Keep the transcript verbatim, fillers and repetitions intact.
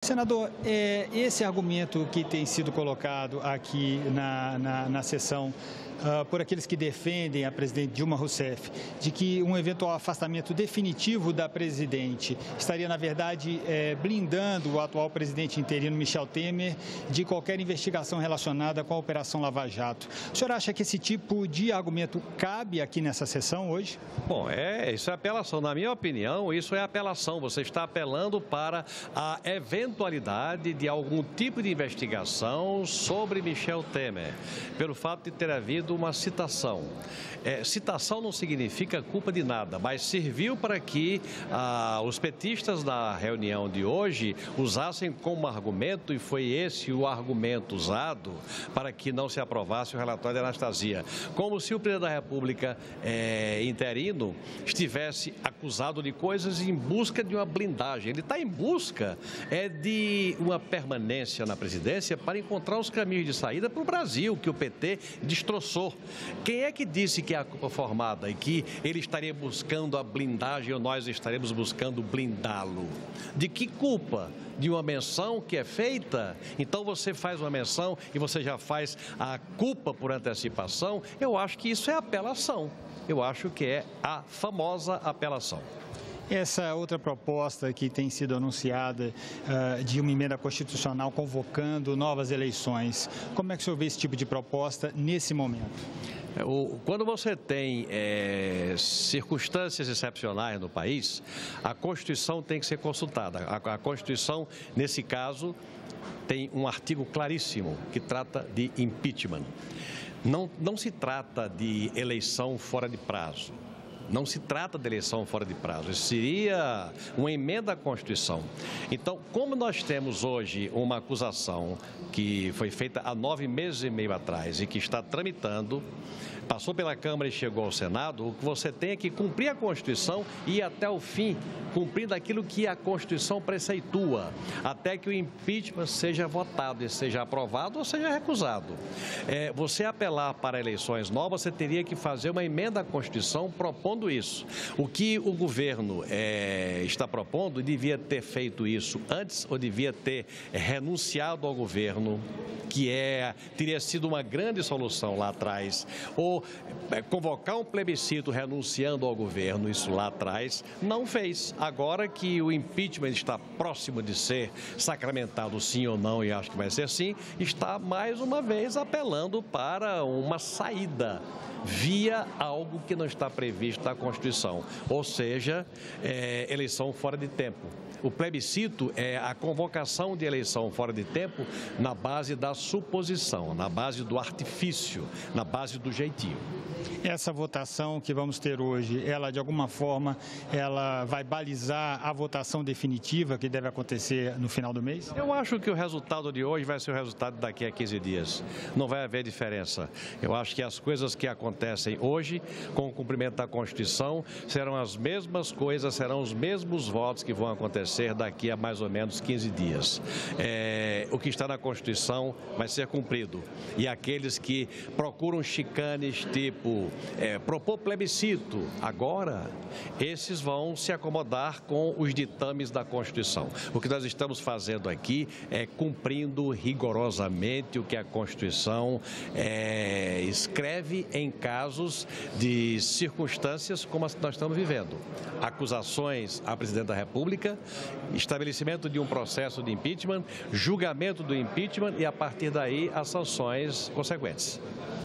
Senador, é, esse argumento que tem sido colocado aqui na, na, na sessão uh, por aqueles que defendem a presidente Dilma Rousseff, de que um eventual afastamento definitivo da presidente estaria, na verdade, é, blindando o atual presidente interino Michel Temer de qualquer investigação relacionada com a Operação Lava Jato. O senhor acha que esse tipo de argumento cabe aqui nessa sessão hoje? Bom, é, isso é apelação. Na minha opinião, isso é apelação. Você está apelando para a eventualidade de algum tipo de investigação sobre Michel Temer, pelo fato de ter havido uma citação. É, citação não significa culpa de nada, mas serviu para que ah, os petistas da reunião de hoje usassem como argumento, e foi esse o argumento usado para que não se aprovasse o relatório de Anastasia. Como se o presidente da República é, interino estivesse acusado de coisas em busca de uma blindagem. Ele está em busca é, de uma permanência na presidência para encontrar os caminhos de saída para o Brasil, que o P T destroçou. Quem é que disse que é a culpa formada e que ele estaria buscando a blindagem ou nós estaremos buscando blindá-lo? De que culpa? De uma menção que é feita? Então você faz uma menção e você já faz a culpa por antecipação? Eu acho que isso é apelação. Eu acho que é a famosa apelação. Essa outra proposta que tem sido anunciada uh, de uma emenda constitucional convocando novas eleições, como é que o senhor vê esse tipo de proposta nesse momento? Quando você tem é, circunstâncias excepcionais no país, a Constituição tem que ser consultada. A, a Constituição, nesse caso, tem um artigo claríssimo que trata de impeachment. Não, não se trata de eleição fora de prazo. Não se trata de eleição fora de prazo, isso seria uma emenda à Constituição. Então, como nós temos hoje uma acusação que foi feita há nove meses e meio atrás e que está tramitando, passou pela Câmara e chegou ao Senado, o que você tem é que cumprir a Constituição e ir até o fim, cumprindo aquilo que a Constituição preceitua, até que o impeachment seja votado e seja aprovado ou seja recusado. É, você apelar para eleições novas, você teria que fazer uma emenda à Constituição propondo isso. O que o governo é, está propondo, devia ter feito isso antes ou devia ter é, renunciado ao governo, que é, teria sido uma grande solução lá atrás, ou é, convocar um plebiscito renunciando ao governo, isso lá atrás, não fez. Agora que o impeachment está próximo de ser sacramentado, sim ou não, e acho que vai ser sim, está mais uma vez apelando para uma saída via algo que não está previsto na Constituição, ou seja, é, eleição fora de tempo. O plebiscito é a convocação de eleição fora de tempo na base da suposição, na base do artifício, na base do jeitinho. Essa votação que vamos ter hoje, ela de alguma forma, ela vai balizar a votação definitiva que deve acontecer no final do mês? Eu acho que o resultado de hoje vai ser o resultado daqui a quinze dias. Não vai haver diferença. Eu acho que as coisas que acontecem hoje, com o cumprimento da Constituição, serão as mesmas coisas, serão os mesmos votos que vão acontecer daqui a mais ou menos quinze dias. É, o que está na Constituição vai ser cumprido. E aqueles que procuram chicanes tipo É, propor plebiscito, agora, esses vão se acomodar com os ditames da Constituição. O que nós estamos fazendo aqui é cumprindo rigorosamente o que a Constituição é, escreve em casos de circunstâncias como as que nós estamos vivendo. Acusações à presidente da República, estabelecimento de um processo de impeachment, julgamento do impeachment e, a partir daí, as sanções consequentes.